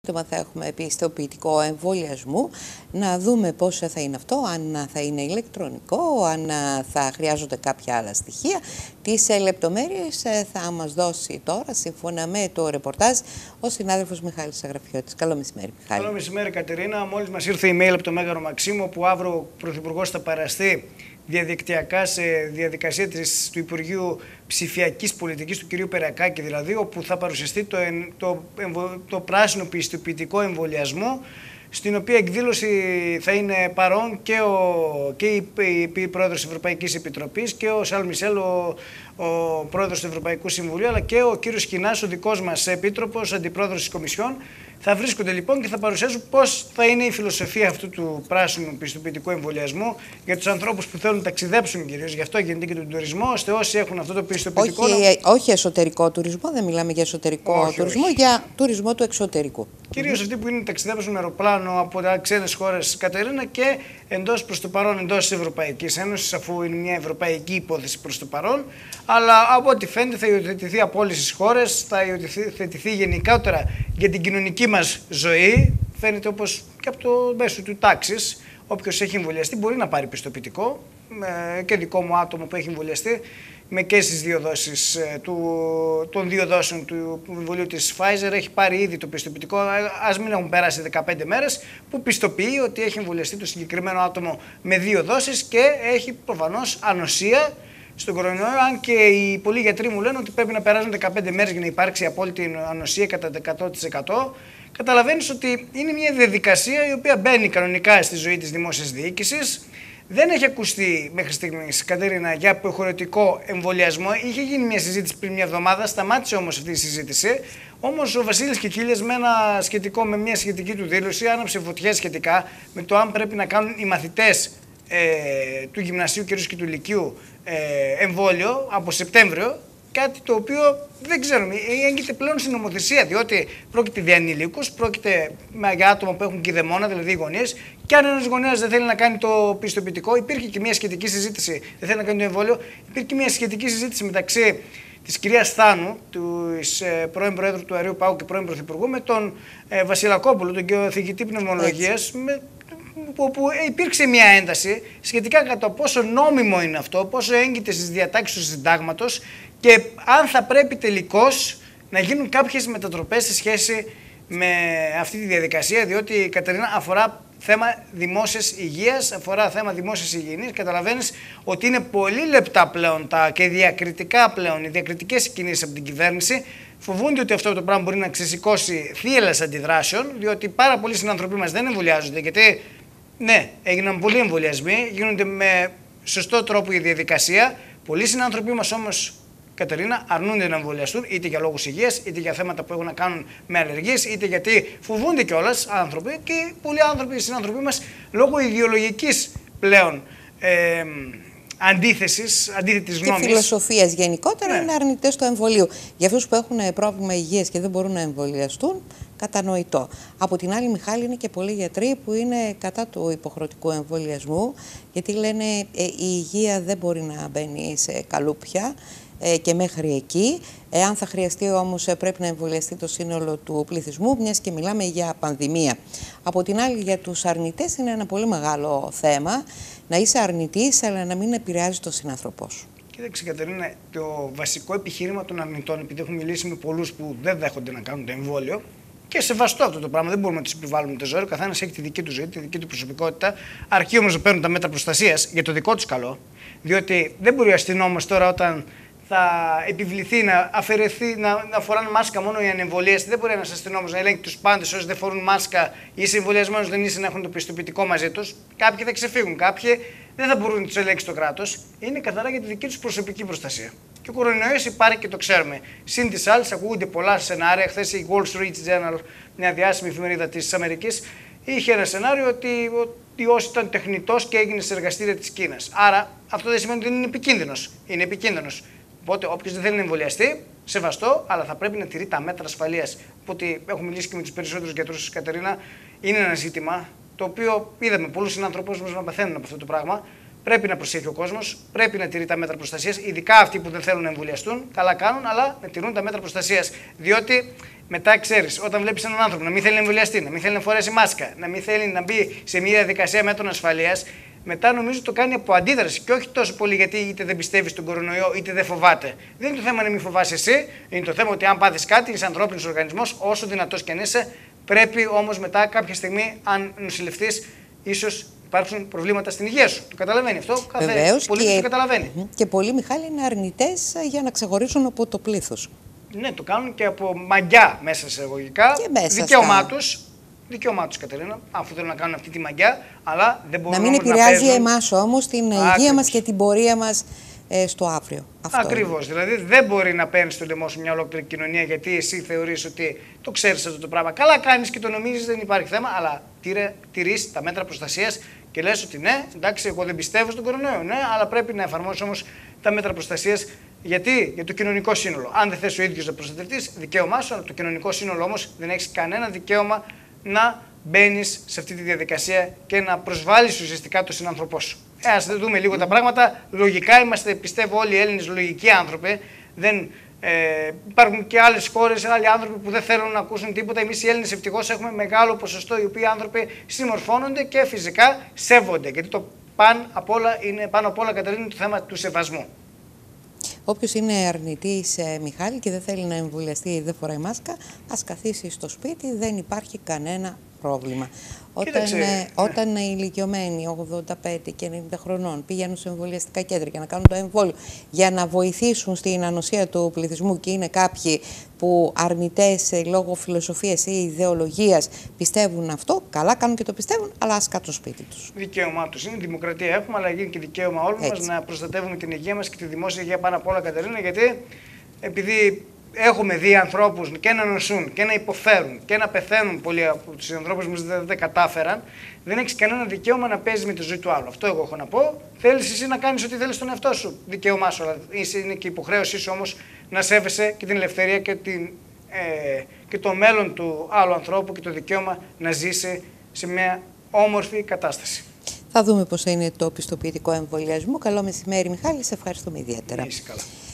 Θα έχουμε πιστοποιητικό εμβολιασμού, να δούμε πώς θα είναι αυτό, αν θα είναι ηλεκτρονικό, αν θα χρειάζονται κάποια άλλα στοιχεία. Τις λεπτομέρειες θα μας δώσει τώρα, σύμφωνα με το ρεπορτάζ, ο συνάδελφος Μιχάλης Αγραφιώτης. Καλό μεσημέρι, Μιχάλη. Καλό μεσημέρι, Κατερίνα. Μόλις μας ήρθε email από το Μέγαρο Μαξίμου που αύριο ο Πρωθυπουργός θα παραστεί διαδικτυακά σε διαδικασία του Υπουργείου Ψηφιακής Πολιτικής του κ. Περακάκη, δηλαδή, όπου θα παρουσιαστεί το πράσινο πιστοποιητικό εμβολιασμό, στην οποία εκδήλωση θα είναι παρόν και η Πρόεδρος της Ευρωπαϊκής Επιτροπής και ο Σαρλ Μισελ, ο Πρόεδρος του Ευρωπαϊκού Συμβουλίου, αλλά και ο κύριος Σκινάς, ο δικός μας Επίτροπος, Αντιπρόεδρος της Κομισιόν. Θα βρίσκονται λοιπόν και θα παρουσιάσουν πώς θα είναι η φιλοσοφία αυτού του πράσινου πιστοποιητικού εμβολιασμού για τους ανθρώπους που θέλουν να ταξιδέψουν κυρίως. Γι' αυτό γίνεται και τον τουρισμό, ώστε όσοι έχουν αυτό το πιστοποιητικό. Όχι εσωτερικό τουρισμό, δεν μιλάμε για εσωτερικό τουρισμό, για τουρισμό του εξωτερικού. Κυρίως αυτοί που είναι ταξιδέψουν με αεροπλάνο από ξένες χώρες, Κατερίνα, και προς το παρόν εντός της Ευρωπαϊκής Ένωσης, αφού είναι μια ευρωπαϊκή υπόθεση προς το παρόν. Αλλά από ό,τι φαίνεται θα υιοθετηθεί από όλες τις χώρες, θα υιοθετηθεί γενικότερα για την κοινωνική μας ζωή. Φαίνεται όπως και από το μέσο του τάξης. Όποιος έχει εμβολιαστεί μπορεί να πάρει πιστοποιητικό. Και δικό μου άτομο που έχει εμβολιαστεί με και στις δύο δόσεις των δύο δόσεων του εμβολίου της Pfizer έχει πάρει ήδη το πιστοποιητικό, ας μην έχουν περάσει 15 μέρες, που πιστοποιεί ότι έχει εμβολιαστεί το συγκεκριμένο άτομο με δύο δόσεις και έχει προφανώς ανοσία στον κορονοϊό, αν και οι πολλοί γιατροί μου λένε ότι πρέπει να περάσουν 15 μέρες για να υπάρξει απόλυτη ανοσία κατά 100%. Καταλαβαίνεις ότι είναι μια διαδικασία η οποία μπαίνει κανονικά στη ζωή της δημόσιας διοίκησης. Δεν έχει ακουστεί μέχρι στιγμής, Κατερίνα, για υποχρεωτικό εμβολιασμό. Είχε γίνει μια συζήτηση πριν μια εβδομάδα, σταμάτησε όμως αυτή η συζήτηση. Όμως ο Βασίλης Κικίλιας με μια σχετική του δήλωση άναψε φωτιές σχετικά με το αν πρέπει να κάνουν οι μαθητές του γυμνασίου και του λυκείου εμβόλιο από Σεπτέμβριο. Κάτι το οποίο δεν ξέρουμε, έγκυται πλέον στην νομοθεσία, διότι πρόκειται για ανηλίκους, πρόκειται για άτομα που έχουν κηδεμόνα, δηλαδή οι γονείς, και αν ένας γονέας δεν θέλει να κάνει το πιστοποιητικό, υπήρχε και μια σχετική συζήτηση, δεν θέλει να κάνει το εμβόλιο, υπήρχε και μια σχετική συζήτηση μεταξύ της κυρίας Θάνου, της πρώην Προέδρου του Αερίου Παού και πρώην Πρωθυπουργού, με τον Βασιλακόπουλο, τον καθηγητή πνευμολογίας, όπου υπήρξε μια ένταση σχετικά κατά το πόσο νόμιμο είναι αυτό, πόσο έγκυται στις διατάξεις του συντάγματος και αν θα πρέπει τελικώς να γίνουν κάποιες μετατροπές σε σχέση με αυτή τη διαδικασία, διότι, Κατερίνα, αφορά θέμα δημόσιας υγείας, αφορά θέμα δημόσιας υγιεινής. Καταλαβαίνεις ότι είναι πολύ λεπτά πλέον και διακριτικά πλέον οι διακριτικές κινήσεις από την κυβέρνηση. Φοβούνται ότι αυτό το πράγμα μπορεί να ξεσηκώσει θύελλες αντιδράσεων, διότι πάρα πολλοί συνανθρωποί μας δεν εμβολιάζονται. Γιατί, ναι, έγιναν πολλοί εμβολιασμοί, γίνονται με σωστό τρόπο η διαδικασία. Πολλοί συνανθρωποί μας όμως, Κατερίνα, αρνούνται να εμβολιαστούν, είτε για λόγους υγείας, είτε για θέματα που έχουν να κάνουν με αλλεργίες, είτε γιατί φοβούνται κιόλας άνθρωποι, και πολλοί άνθρωποι, συνανθρωποί μας, λόγω ιδεολογικής πλέον αντίθετης γνώμης. Και φιλοσοφίας γενικότερα, ναι, είναι αρνητές του εμβολίου. Για αυτούς που έχουν πρόβλημα υγείας και δεν μπορούν να εμβολιαστούν, κατανοητό. Από την άλλη, Μιχάλη, είναι και πολλοί γιατροί που είναι κατά του υποχρεωτικού εμβολιασμού, γιατί λένε η υγεία δεν μπορεί να μπαίνει σε καλούπια και μέχρι εκεί. Εάν θα χρειαστεί όμως πρέπει να εμβολιαστεί το σύνολο του πληθυσμού, μιας και μιλάμε για πανδημία. Από την άλλη, για τους αρνητές είναι ένα πολύ μεγάλο θέμα να είσαι αρνητής, αλλά να μην επηρεάζει τον συνάνθρωπό σου. Κοίταξε, Κατερίνα, το βασικό επιχείρημα των αρνητών, επειδή έχω μιλήσει με πολλούς που δεν δέχονται να κάνουν το εμβόλιο, και σεβαστό αυτό το πράγμα, δεν μπορούμε να του επιβάλλουμε τη ζωή. Ο καθένας έχει τη δική του ζωή, τη δική του προσωπικότητα. Αρκεί όμως να παίρνουν τα μέτρα προστασίας για το δικό τους καλό. Διότι δεν μπορεί ο αστυνόμος τώρα, όταν θα επιβληθεί να αφαιρεθεί, να φοράνε μάσκα μόνο οι ανεμβολίαστοι, δεν μπορεί ένας αστυνόμος να ελέγχει τους πάντες όσοι δεν φορούν μάσκα, είσαι εμβολιασμένος, δεν είσαι, να έχουν το πιστοποιητικό μαζί τους. Κάποιοι θα ξεφύγουν, κάποιοι δεν θα μπορούν να τους ελέγξει το κράτος. Είναι καθαρά για τη δική τους προσωπική προστασία. Και ο κορονοϊός υπάρχει και το ξέρουμε. Συν τις άλλες, ακούγονται πολλά σενάρια. Χθες η Wall Street Journal, μια διάσημη εφημερίδα της Αμερικής, είχε ένα σενάριο ότι ο ιός ήταν τεχνητός και έγινε σε εργαστήρια της Κίνας. Άρα αυτό δεν σημαίνει ότι είναι επικίνδυνος. Είναι επικίνδυνος. Οπότε, όποιος δεν θέλει να εμβολιαστεί, σεβαστό, αλλά θα πρέπει να τηρεί τα μέτρα ασφαλείας. Οπότε, έχω μιλήσει και με τους περισσότερους γιατρούς, Κατερίνα, είναι ένα ζήτημα το οποίο είδαμε πολλούς συνανθρωπούς μας να παθαίνουν από αυτό το πράγμα. Πρέπει να προσέχει ο κόσμος, πρέπει να τηρεί τα μέτρα προστασίας, ειδικά αυτοί που δεν θέλουν να εμβολιαστούν. Καλά κάνουν, αλλά να τηρούν τα μέτρα προστασίας. Διότι Μετά ξέρεις, όταν βλέπεις έναν άνθρωπο να μην θέλει να εμβολιαστεί, να μην θέλει να φορέσει μάσκα, να μην θέλει να μπει σε μια διαδικασία μέτρων ασφαλείας, μετά νομίζω το κάνει από αντίδραση και όχι τόσο πολύ γιατί είτε δεν πιστεύει στον κορονοϊό είτε δεν φοβάται. Δεν είναι το θέμα να μην φοβάσαι εσύ, είναι το θέμα ότι αν πάθεις κάτι, είσαι ανθρώπινος οργανισμός, όσο δυνατός και αν είσαι, πρέπει όμως μετά κάποια στιγμή, αν νοσηλευτείς, ίσως υπάρξουν προβλήματα στην υγεία σου. Το καταλαβαίνει αυτό. Κάθε πολίτης το καταλαβαίνει. Και πολλοί, Μιχάλη, είναι αρνητές για να ξεχωρίσουν από το πλήθος. Ναι, το κάνουν και από μαγιά μέσα σε εισαγωγικά. Δικαίωμά τους, Κατερίνα, αφού θέλουν να κάνουν αυτή τη μαγιά, αλλά δεν μπορούν να μην επηρεάζει εμάς όμως την υγεία μας και την πορεία μας στο αύριο. Ακριβώς. Δηλαδή δεν μπορεί να παίρνει στο λαιμό σου μια ολόκληρη κοινωνία γιατί εσύ θεωρείς ότι το ξέρεις αυτό το πράγμα. Καλά κάνεις και το νομίζεις, δεν υπάρχει θέμα, αλλά τηρείς τα μέτρα προστασίας και λες ότι ναι, εντάξει, εγώ δεν πιστεύω στον κορονοϊό, ναι, αλλά πρέπει να εφαρμόσεις όμως τα μέτρα προστασίας. Γιατί? Για το κοινωνικό σύνολο. Αν δεν θες ο ίδιος να προστατευτείς, δικαίωμά σου, αλλά το κοινωνικό σύνολο όμως δεν έχεις κανένα δικαίωμα να μπαίνεις σε αυτή τη διαδικασία και να προσβάλλεις ουσιαστικά τον συνάνθρωπό σου. Ας δούμε λίγο τα πράγματα. Λογικά είμαστε, πιστεύω, όλοι οι Έλληνες λογικοί άνθρωποι. Υπάρχουν και άλλες χώρες, άλλοι άνθρωποι που δεν θέλουν να ακούσουν τίποτα. Εμείς οι Έλληνες ευτυχώς έχουμε μεγάλο ποσοστό οι οποίοι άνθρωποι συμμορφώνονται και φυσικά σέβονται. Γιατί το πάνω απ' όλα, Κατερίνα, το θέμα του σεβασμού. Όποιος είναι αρνητής, Μιχάλη, και δεν θέλει να εμβολιαστεί ή δεν φοράει μάσκα, ας καθίσει στο σπίτι, δεν υπάρχει κανένα πρόβλημα. Όταν οι ηλικιωμένοι 85 και 90 χρονών πηγαίνουν σε εμβολιαστικά κέντρα για να κάνουν το εμβόλιο, για να βοηθήσουν στην ανοσία του πληθυσμού και είναι κάποιοι που αρνητές λόγω φιλοσοφίας ή ιδεολογίας πιστεύουν αυτό, καλά κάνουν και το πιστεύουν, αλλά ας κάτσουν σπίτι τους. Δικαίωμά τους είναι, δημοκρατία έχουμε, αλλά είναι και δικαίωμα όλων μας να προστατεύουμε την υγεία μας και τη δημόσια υγεία πάνω απ' όλα, Κατερίνα, γιατί επειδή έχουμε δει ανθρώπους και να νοσούν και να υποφέρουν και να πεθαίνουν πολλοί από τους ανθρώπους που δεν κατάφεραν, δεν έχεις κανένα δικαίωμα να παίζεις με τη ζωή του άλλου. Αυτό εγώ έχω να πω. Θέλεις εσύ να κάνεις ό,τι θέλεις στον εαυτό σου. Δικαίωμά σου, αλλά είναι και υποχρέωσή σου όμως να σέβεσαι και την ελευθερία και το μέλλον του άλλου ανθρώπου και το δικαίωμα να ζήσει σε μια όμορφη κατάσταση. Θα δούμε πώς είναι το πιστοποιητικό εμβολιασμό. Καλό μεσημέρι, Μιχάλη. Σε ευχαριστούμε ιδιαίτερα. Είσαι καλά.